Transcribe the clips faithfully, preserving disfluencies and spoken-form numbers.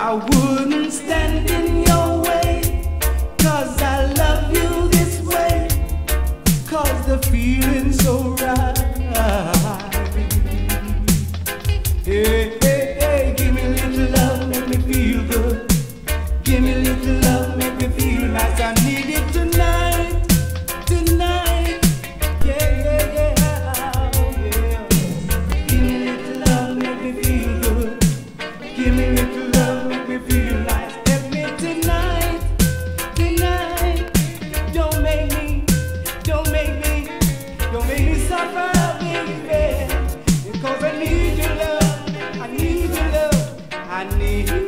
I wouldn't stand in your way, 'cause I love you this way, 'cause the feeling's so right. Hey, hey, hey, give me a little love, make me feel good. Give me a little love, make me feel nice. I need it tonight, tonight. Yeah, yeah, yeah, yeah. Give me a little love, make me feel good. Give me a little love, make me feel nice. Help me tonight, tonight. Don't make me, don't make me, don't make me suffer, baby. Because I need your love, I need your love, I need you.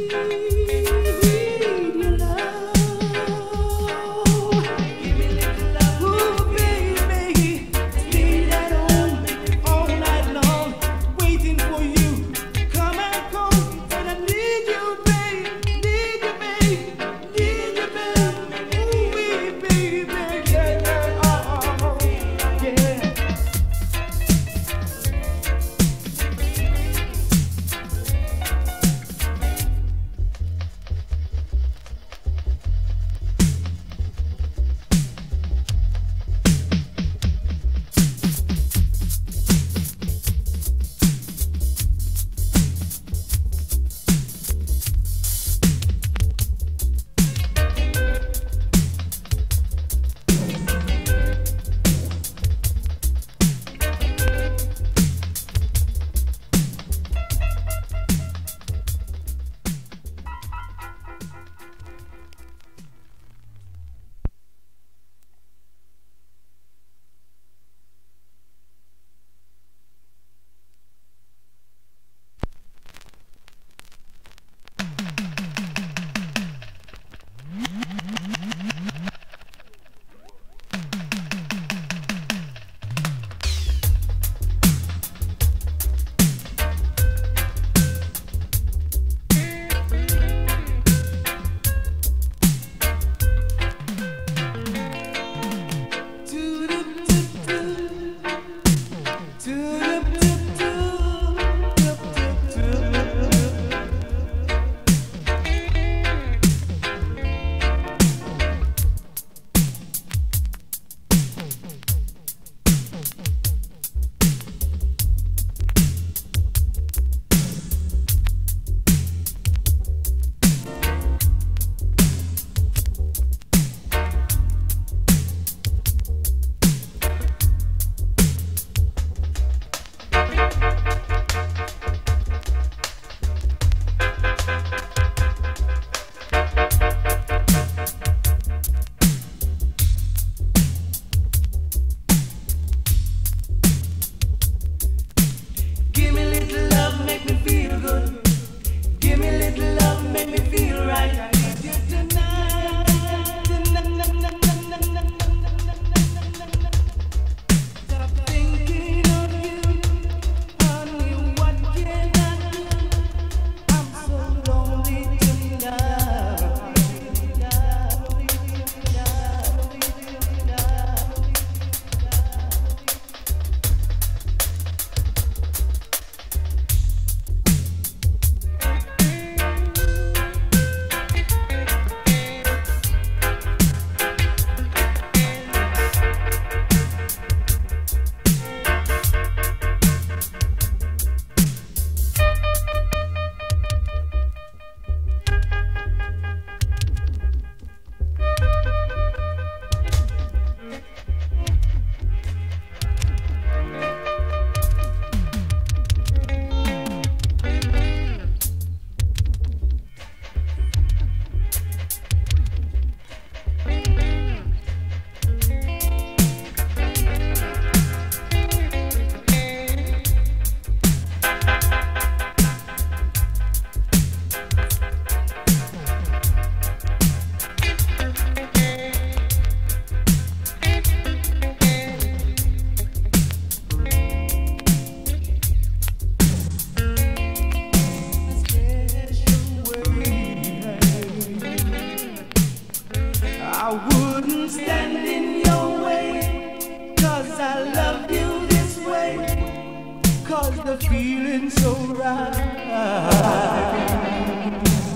I wouldn't stand in your way, 'cause I love you this way, 'cause the feeling's so right.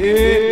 Hey,